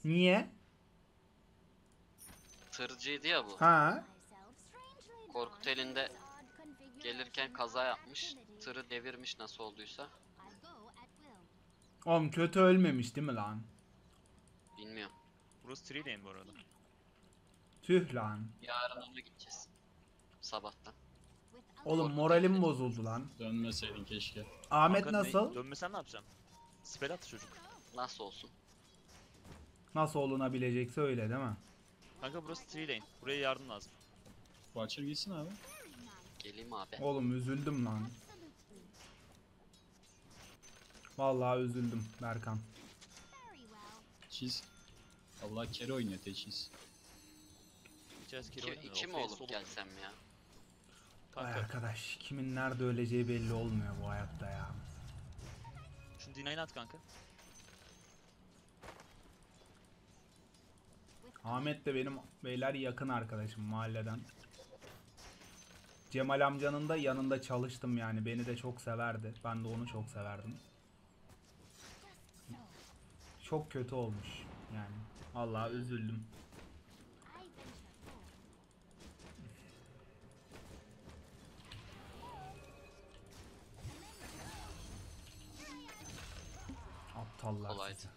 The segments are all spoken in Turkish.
Niye? Tırcıydı ya bu. Ha? Korkut elinde gelirken kaza yapmış. Tırı devirmiş nasıl olduysa. Oğlum kötü ölmemiş değil mi lan? Bilmiyorum. Burası 3 lane bu arada. Tüh lan. Yarın ona gideceğiz. Sabahtan. Oğlum Korkut moralim elinde. bozuldu lan. Dönmeseydin keşke. Ahmet Kanka nasıl? dönmesen ne yapacaksın? Spell attı çocuk. Nasıl olsun? Nasıl olunabilecekse öyle değil mi? Kanka burası 3 lane. Buraya yardım lazım. Watcher gitsin abi. Geleyim abi. Oğlum üzüldüm lan. Vallahi üzüldüm Berkan. Çiz. Allah kere oynuyor teçhiz. İçerisi kere İki, oynamıyor. iki mi O face olup solo. gelsem ya? Vay Kanka arkadaş kimin nerede öleceği belli olmuyor bu hayatta ya. şunu D9 at kanka. Ahmet de benim beyler yakın arkadaşım mahalleden. Cemal amcanın da yanında çalıştım yani. Beni de çok severdi. Ben de onu çok severdim. Çok kötü olmuş yani. Vallahi üzüldüm. Aptallar Kolaydı. sizi.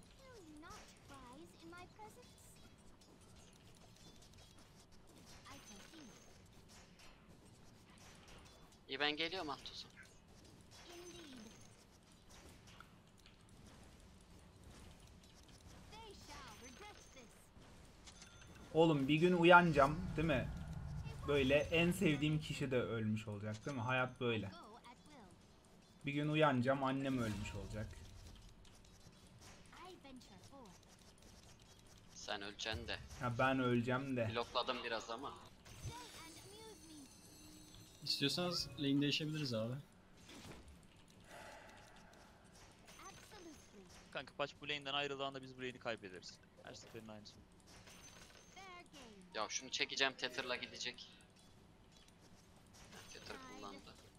İyi ben geliyorum Altos'a. Oğlum bir gün uyanacağım değil mi? Böyle en sevdiğim kişi de ölmüş olacak değil mi? Hayat böyle. Bir gün uyanacağım annem ölmüş olacak. Sen öleceksin de. Ya ben öleceğim de. Blokladım biraz ama. İstiyorsanız lane değişebiliriz abi. Kanka Patch bu lane'den ayrıldığında biz bu lane'i kaybederiz. Her seferin aynısı. Ya şunu çekeceğim Tether'la gidecek. Tether kullandı.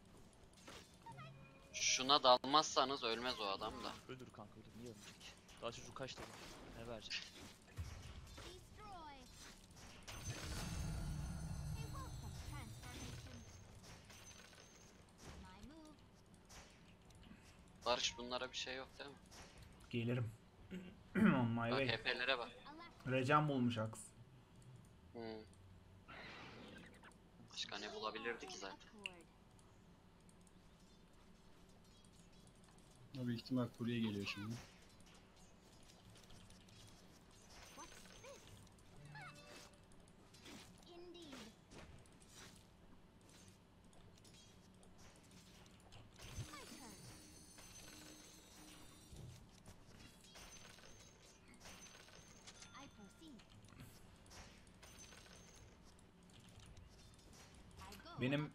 Şuna dalmazsanız ölmez o adam da. Öldür kanka öldür. Niye ölmeyecek? Daha çocuk kaç tane? Ne verecek? Barış bunlara bir şey yok değil mi? Gelirim. On my Bak way. HP'lere bak. Recan bulmuş aks. Hmm. Başka ne bulabilirdi ki zaten? Büyük ihtimal kurye geliyor şimdi. Benim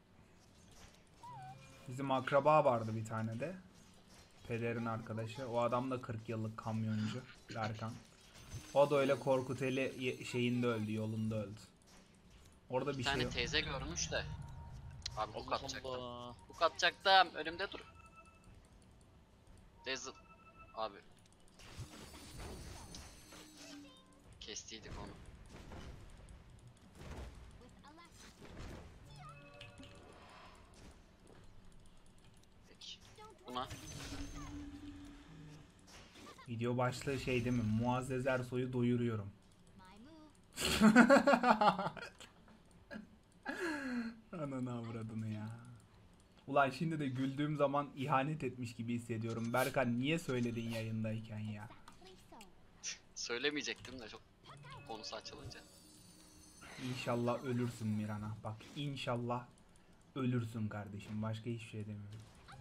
bizim akraba vardı bir tane de. Pederin arkadaşı. O adam da 40 yıllık kamyoncu. Berkan. O da öyle Korkuteli şeyinde öldü, yolunda öldü. Orada bir Bir şey tane yok. teyze görmüş de. Abi hook Allah atacaktım. Allah. Hook atacaktım. Önümde dur. Dazzle. Abi. Kestiydik onu. Peki. Buna. Video başlığı şey değil mi? Muazzez Ersoy'u doyuruyorum. Ananı avradını ya. Ulan şimdi de güldüğüm zaman ihanet etmiş gibi hissediyorum. Berkan niye söyledin yayındayken ya? Söylemeyecektim de çok konusu açılınca. İnşallah ölürsün Mirana. Bak inşallah ölürsün kardeşim. Başka hiçbir şey demiyorum.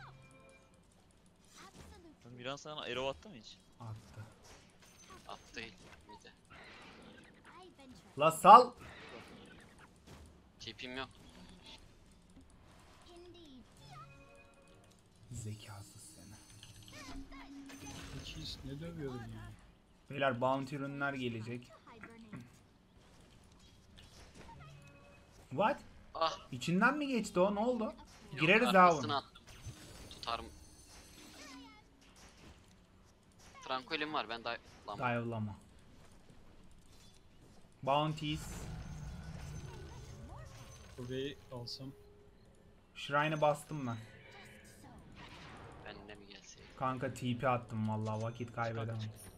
Miran sana arrow attı mı hiç? Attı. At değil. Bir de. La sal. Tipim yok. Zekasız seni. Teçhiz ne dövüyorum ya. Beyler bounty ürünler gelecek. What? Ah. İçinden mi geçti o? Ne oldu? Yok, Gireriz ha arkasına onu. attım. Tutarım. Tranquil'im var, ben Dive'lama. Bounties. Kuleyi alsam. Shrine'ı bastım ben. benimle mi gelseydi? Kanka TP attım vallahi, vakit kaybedemem.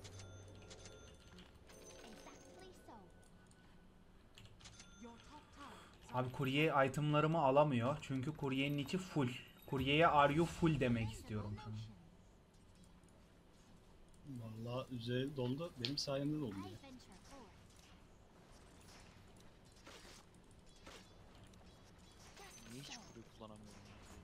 Abi kurye itemlarımı alamıyor çünkü kuryenin içi full. Kuryeye are you full demek istiyorum şu an. Vallahi üzeri doldu. Benim sayemde doldu ya. Niye hiç kuruyu kullanamıyorum?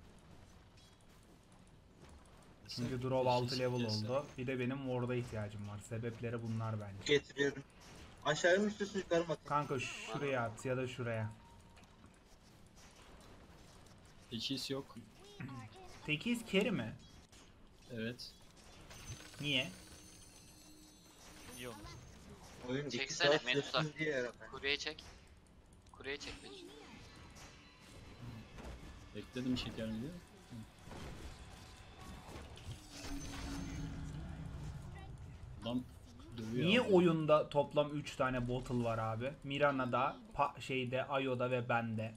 Çünkü Droll 6 level Kesse. oldu. Bir de benim ward'a ihtiyacım var. Sebepleri bunlar bence. Getiriyorum. Aşağıya mı istiyorsun yukarı mı atayım? Kanka şuraya at ya da şuraya. Teçhis yok. Tekiz carry mi? Evet. Niye? Niye olmasın? Oyun 2 Çeksene, saat Medusa. sürsün diye herhalde. Kuryeye çek. Kuryeye çek beni. Bekledim şekerim diye. Adam dövüyor Niye abi. oyunda toplam 3 tane bottle var abi? Mirana'da, şeyde, Ayo'da ve bende.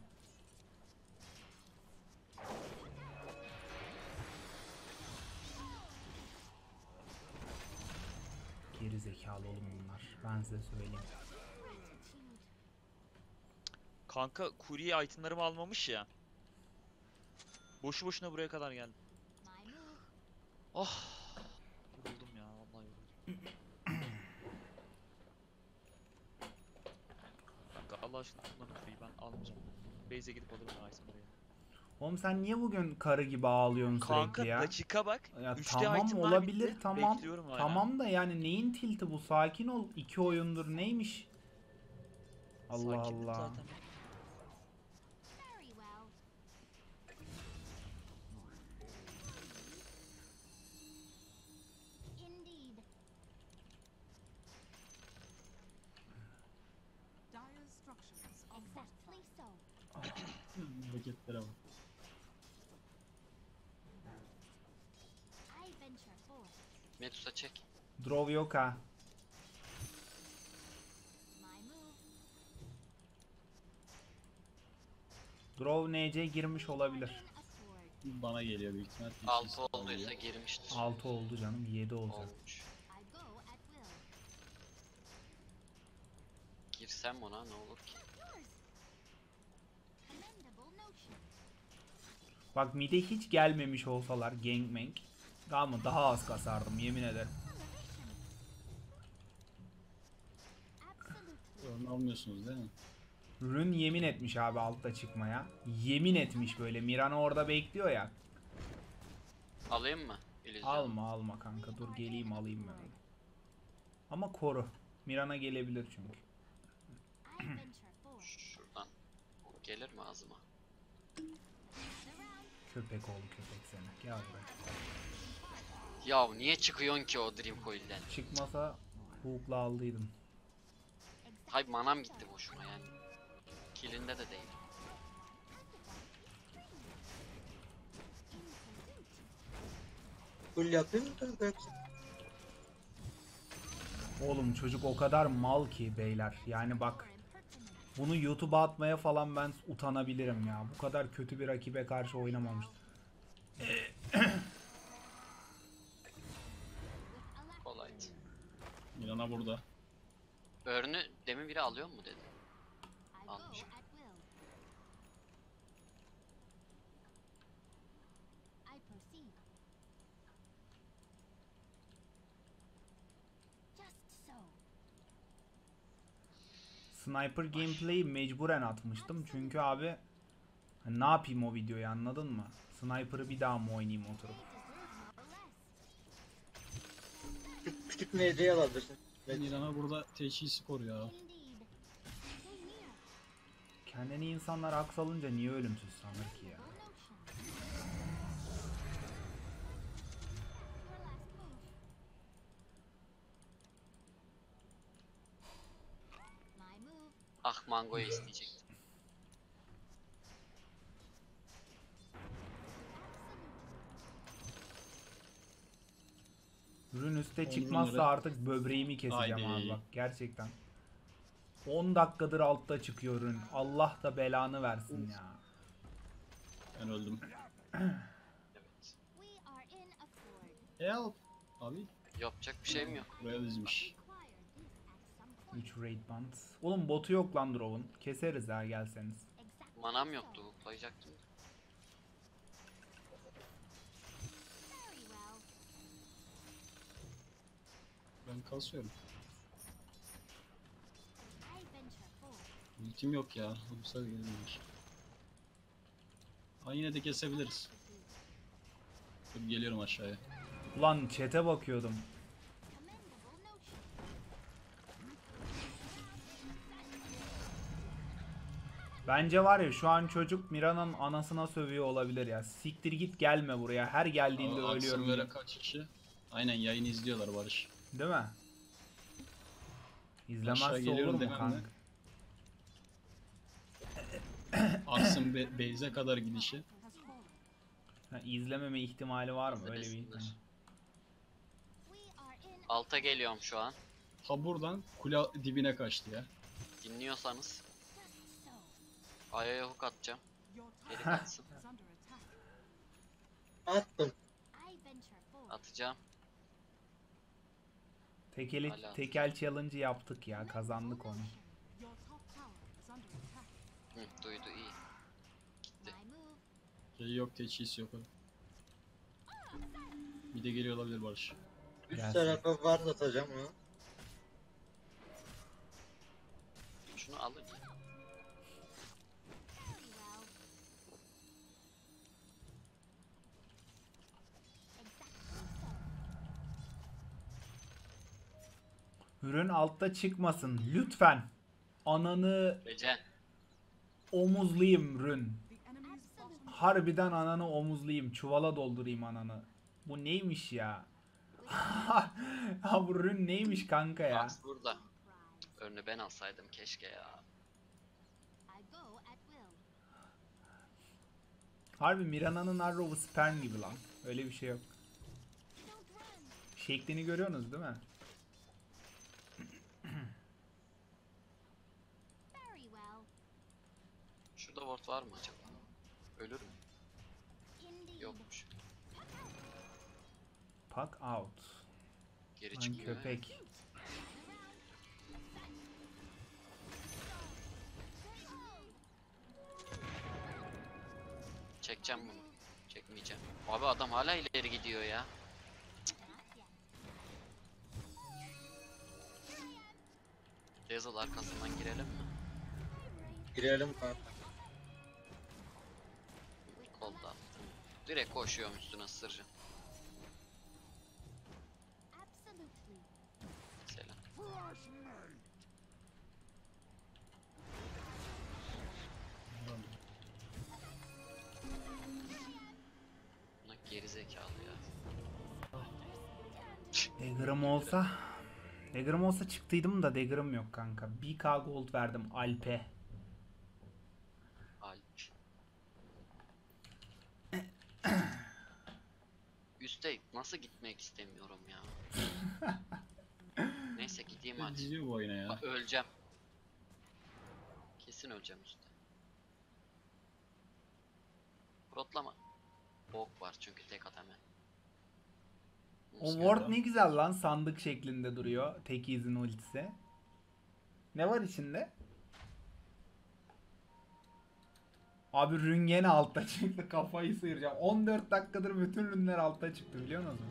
Geri zekalı oğlum bunlar. Ben size söyleyeyim. Kanka kurye itemlarımı almamış ya. Boşu boşuna buraya kadar geldim. Oh. Yoruldum ya, vallahi yoruldum. Kanka Allah aşkına kullanın kuruyu, ben almayacağım. Base'e gidip alırım ben itemleri ya. Oğlum sen niye bugün karı gibi ağlıyorsun Kanka sürekli ya? dakika bak. Ya 3'te tamam itemler olabilir, bitti. tamam. Bekliyorum hala. Tamam da yani neyin tilti bu? Sakin ol. 2 oyundur neymiş? Allah Sakindim Allah. zaten. Hareketlere bak. Medusa çek. Draw yok ha. Draw NC girmiş olabilir. Bana geliyor büyük ihtimal. Teçhis 6 alıyor. olduysa girmiştir. 6 oldu canım, 7 olacak. Olmuş. Girsem ona ne olur ki? Bak mid'e hiç gelmemiş olsalar gangbang. Ama daha az kasardım yemin ederim. Onu almıyorsunuz değil mi? Rün yemin etmiş abi altta çıkmaya. Yemin etmiş böyle. Mirana orada bekliyor ya. Alayım mı? İllüzyon. Alma kanka, dur geleyim alayım ben onu. Ama koru. Mirana gelebilir çünkü. Şuradan. Gelir mi ağzıma? Köpek oğlu köpek seni. Gel buraya. Ya niye çıkıyorsun ki o Dream Coil'den? Çıkmasa hook'la aldıydım. Hay manam gitti boşuna yani. Killinde de değil. Full yapayım mı kanka yoksa? Oğlum çocuk o kadar mal ki beyler. Yani bak, bunu YouTube'a atmaya falan ben utanabilirim ya. Bu kadar kötü bir rakibe karşı oynamamış. Kolaydı. Milana burada. Örnü demin biri alıyor mu dedi. Almış. Sniper gameplay'i mecburen atmıştım. Çünkü abi ne yapayım o videoyu, anladın mı? Sniper'ı bir daha mı oynayayım oturup? Küçük NC'yi alabilirsin. Milana burada teçhisi koruyor abi. Kendini insanlar aks alınca niye ölümsüz sanır ki ya? Ah mangoyu isteyecektim. Rün üste Onur'un çıkmazsa oraya- artık böbreğimi keseceğim Haydi. abi bak gerçekten. 10 dakikadır altta çıkıyor Rün. Allah da belanı versin ya. Ben öldüm. Evet. Help. Abi Yapacak bir şeyim yok. buraya dizmiş. 3 raid band. Oğlum botu yok lan Drov'un. Keseriz ha gelseniz. Manam yoktu. Hoplayacaktım da. Ben kasıyorum. Ultim yok ya. Olursa gelirler. Ha yine de kesebiliriz. Dur geliyorum aşağıya. Ulan chat'e bakıyordum. Bence var ya şu an çocuk Mira'nın anasına sövüyor olabilir ya. Siktir git gelme buraya. Her geldiğinde Aksın ölüyorum. böyle kaç kişi. Aynen yayını izliyorlar Barış. Değil mi? Aşağı İzlemezse olur geliyorum mu demem kanka? mi? Aksın Beyze kadar gidişi. Ha, izlememe ihtimali var mı? Öyle bir İzlemesinler. ihtimal. Alta geliyorum şu an. Ha buradan kule dibine kaçtı ya. Dinliyorsanız. Aya'ya hook atacağım. Geri kaçsın. Attım. Atacağım. Hala. Tekel challenge yaptık ya. Kazandık onu. Hı, duydu iyi. Gitti. Şey yok, teçhis yok. Bir de geliyor olabilir Barış. Üst Gelsin. tarafa ward atacağım onu. Şunu alın ya. Ürün altta çıkmasın. Lütfen. Ananı Recen. omuzlayayım Rün. Harbiden ananı omuzlayayım. Çuvala doldurayım ananı. Bu neymiş ya? Ha bu Rün neymiş kanka ya? Max burada. Önünü ben alsaydım keşke ya. Harbi Mirana'nın Arrow'u sperm gibi lan. Öyle bir şey yok. Şeklini görüyorsunuz değil mi? Şurada ward var mı acaba? Ölür mü? Yokmuş. Pack out. Geri Lan çıkmıyor. ya. köpek. Çekeceğim bunu. Çekmeyeceğim. Abi adam hala ileri gidiyor ya. Dazzle arkasından girelim mi? Girelim kanka. Kolda. Direkt koşuyorum üstüne ısıracağım. Selam. Buna geri zekalı ya. Dagger'ım olsa... Dagger'ım olsa çıktıydım da Dagger'ım yok kanka. 1k gold verdim Alp'e. Alp. Üste nasıl gitmek istemiyorum ya. Neyse gideyim hadi. Diziyor bu oyuna ya. Bak, öleceğim. Kesin öleceğim üstte. Frotlama. Bok var çünkü tek at hemen. O ward ne güzel lan, sandık şeklinde duruyor. Tek izin ultisi. Ne var içinde? Abi rün gene altta çıktı, kafayı sıyıracağım. 14 dakikadır bütün rünler altta çıktı biliyor musun?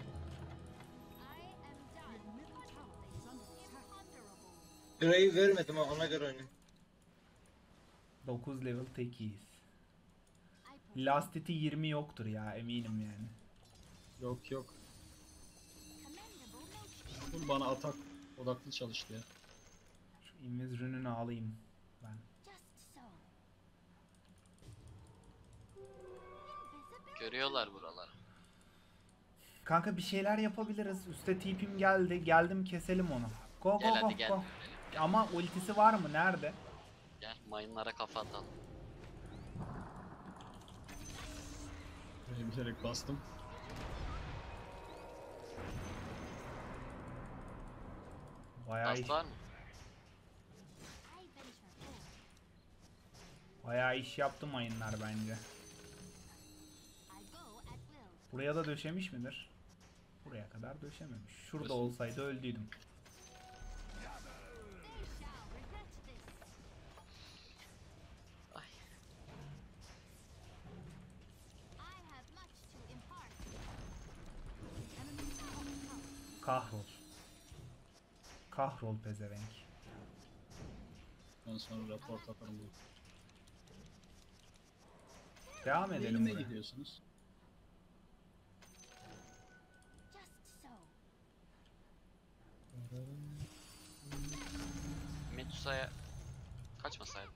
Gray'i vermedim ha, ona göre oynayın. 9 level tekiyiz. Last hit'i 20 yoktur ya, eminim yani. Yok yok. Full bana atak odaklı çalıştı ya. Şu invis rününü alayım ben. Görüyorlar buraları. Kanka bir şeyler yapabiliriz. Üste tipim geldi. Geldim, keselim onu. Go Gel go go hadi gel. go. Ama ultisi var mı? Nerede? Gel mayınlara kafa atalım. Böyle bilerek bastım. Bayağı Dust var mı? bayağı iş yaptı mayınlar bence. Buraya da döşemiş midir? Buraya kadar döşememiş. Şurada Döşemiş. olsaydı öldüydüm. Ay. Kahrol. Kahrol pezevenk. Ben sonra rapor atarım bu. Devam edelim Elime buraya. gidiyorsunuz. Medusa'ya kaçmasaydım.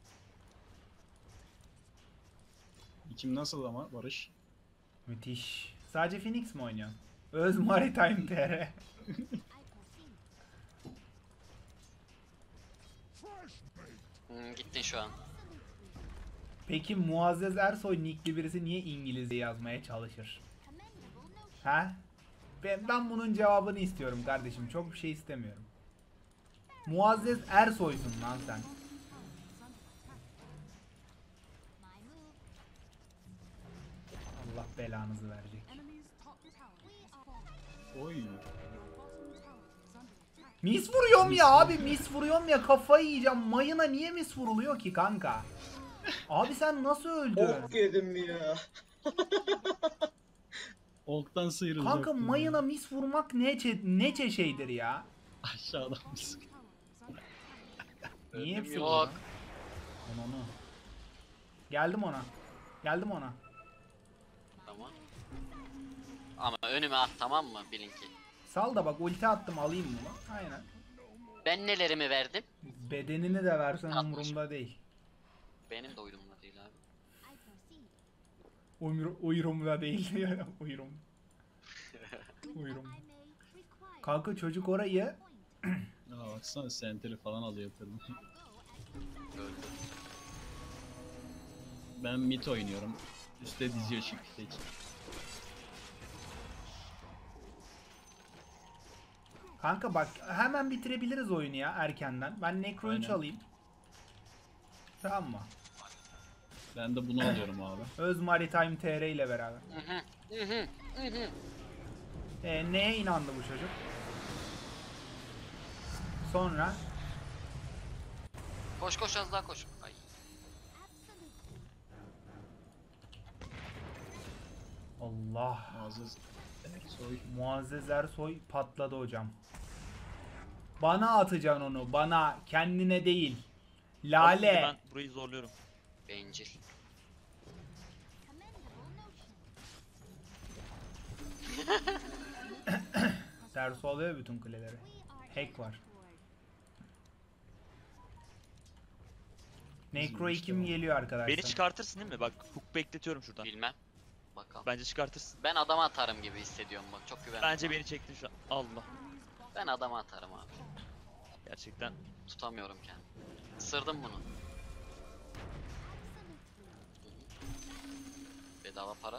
İçim nasıl ama Barış? Müthiş. Sadece Phoenix mi oynuyor? Öz Maritime TR. Gittin şu an. Peki Muazzez Ersoy nickli birisi niye İngilizce yazmaya çalışır? Ha? Ben bunun cevabını istiyorum kardeşim. Çok bir şey istemiyorum. Muazzez Ersoy'sun lan sen. Allah belanızı verecek. Oy. Mis vuruyorum ya abi, mis vuruyorum ya, kafayı yiyeceğim. Mayına niye mis vuruluyor ki kanka? Abi sen nasıl öldün? Ok yedim ya. Olktan sıyrılacaktım. Kanka mayına mis vurmak nece şeydir ya? Aşağıdan mısın? Niye hepsi yok. burada? Onu. Geldim ona. Geldim ona. Tamam. Ama önüme at, tamam mı Blink'i? Sal da bak, ulti attım, alayım bunu. Aynen. Ben nelerimi verdim? Bedenini de versen Atmış. umurumda değil. Benim de uydumda değil abi. Uyurumda değil diyor. Uyurum. Uyurum. Kanka çocuk orayı Aa baksana senteri falan alıyor kadın. Öldü. Ben mid oynuyorum. Üste diziyor çıktı için. kanka bak hemen bitirebiliriz oyunu ya erkenden. Ben Necro'yu Aynen. çalayım. Tamam mı? Ben de bunu alıyorum abi. Öz Maritime TR ile beraber. Neye inandı bu çocuk? Sonra Koş koş, az daha koş. Ay. Allah. Muazzez Ersoy. Muazzez Ersoy patladı hocam. Bana atacaksın onu, bana, kendine değil. Lale. Ben burayı zorluyorum. Bencil. Ters oluyor bütün kuleleri. Hack var. Necro işte 2'm o. geliyor arkadaşlar. Beni çıkartırsın değil mi? Bak hook bekletiyorum şuradan. Bilmem. Bakalım. Bence çıkartırsın. Ben adama atarım gibi hissediyorum bak. Çok güvenli. Bence beni çektin şu an. Allah. Ben adama atarım abi. Gerçekten. Tutamıyorum kendimi. Isırdım bunu. Bedava para.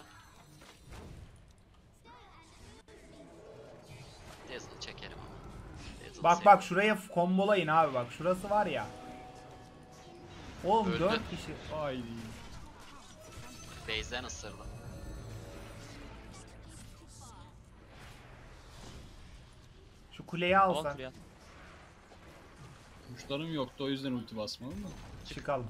Dazzle çekerim ama. Dazzle Bak sev- bak şuraya kombolayın abi, bak şurası var ya. Oğlum Öldü. 4 kişi. Ay. Base'den ısırdım. Şu kuleyi Tamam alsan şuraya. Kuşlarım yoktu o yüzden ulti basmadım da. çıkalım.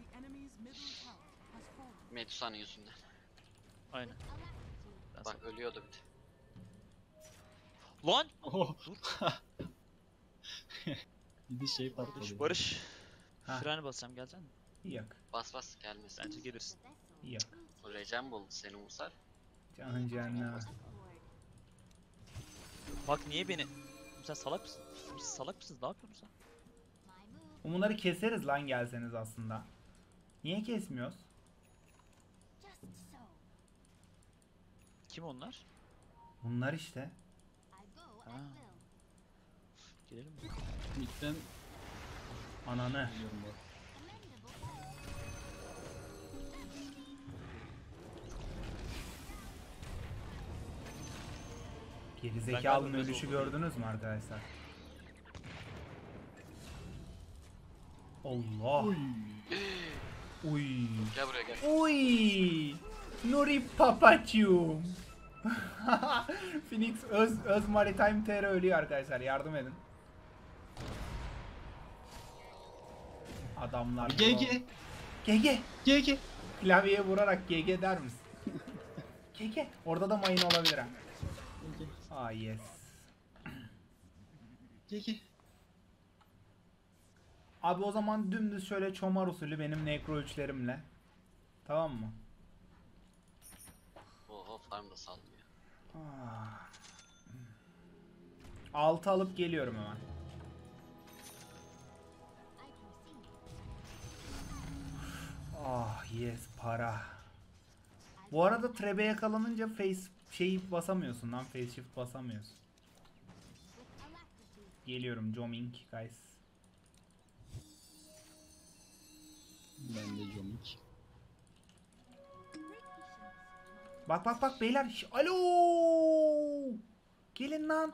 Medusa'nın yüzünden. Aynen. Ben Bak ölüyordu bir de. Lan! Oh. Dur. Bir de şey patladı. Barış. Ha. Freni basacağım, geleceksin mi? Yok. Bas bas gelmesin. Bence gelirsin. Yok. O Recem buldu seni Musar. Canın cehenneme. Bak niye beni... Sen salak mısın? Siz salak mısınız? Ne yapıyorsunuz sen? Bunları keseriz lan gelseniz aslında. Niye kesmiyoruz? Kim onlar? Bunlar işte. Ha. Gelelim mi? Midden Ananı. biliyorum bak. Gerizekalının galiba biraz ölüşü oldu. gördünüz mü arkadaşlar? Allah. Uy. Uy. Gel buraya gel. Uy. Nuri Papacium. Phoenix öz Maritime TR ölüyor arkadaşlar. Yardım edin. Adamlar. GG. GG. GG. Klavyeye vurarak GG der misin? GG. Orada da mayın olabilir ha. Ah yes. GG. Abi o zaman dümdüz şöyle çomar usulü benim nekro 3'lerimle. Tamam mı? Oho farm da salmıyor. 6 alıp geliyorum hemen. Ah yes para. Bu arada trebe yakalanınca face basamıyorsun lan, face shift basamıyorsun. Geliyorum Jomink guys. Ben de Jomik. Bak bak bak beyler. Alo! Gelin lan.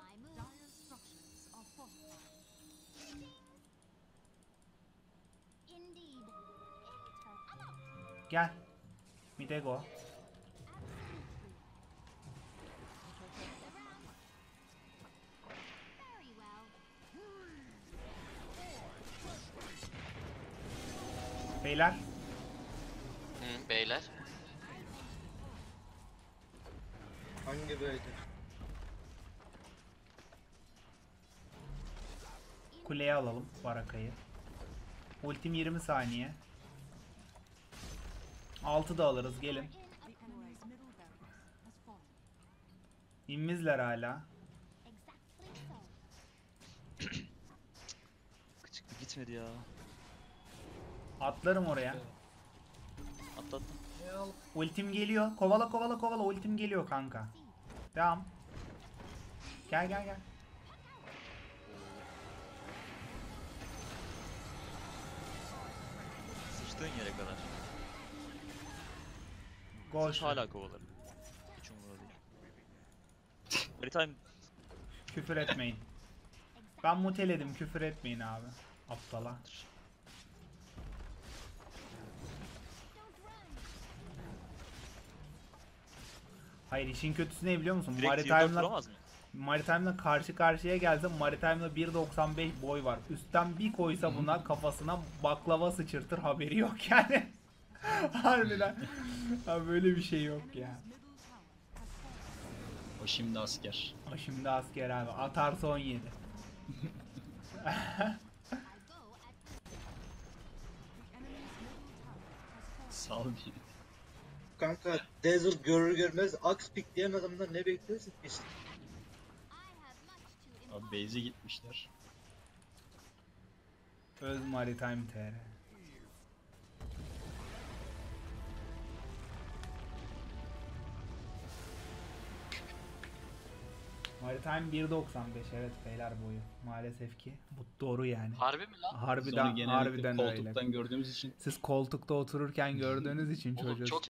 Gel. Mide go. Beyler. Hı, beyler. Hangi böyle? Kuleye alalım Baraka'yı. Ultim 20 saniye. 6 da alırız gelin. İmmizler hala. Küçük bir gitmedi ya. Atlarım oraya. Atlattım. Ultim geliyor. Kovala kovala kovala. Ultim geliyor kanka. Devam. Gel gel gel. Sıçtığın yere kadar. Goş. Hala kovalarım. Hiç umurumda değil. Maritime Küfür etmeyin. Ben muteledim. Küfür etmeyin abi. Aptala. Hayır işin kötüsü ne biliyor musun? direkt T4 Maritime'la vuramaz mı? Maritime'la karşı karşıya gelse Maritime'la 1.95 boy var. Üstten bir koysa buna kafasına baklava sıçırtır haberi yok yani. Harbiden. Ha, böyle bir şey yok ya. O şimdi asker. O şimdi asker abi. Atarsa 17. Sal bir. Kanka Dazzle görür görmez Axe pick diyen adamdan ne bekliyorsun işte. Abi base'e gitmişler. Öz Maritime TR. Maritime 1.95 evet beyler boyu. Maalesef ki bu doğru yani. Harbi mi lan? Biz onu Harbiden genellikle harbiden öyle. koltuktan gördüğümüz için Siz koltukta otururken gördüğünüz için Oğlum çocuğu. çok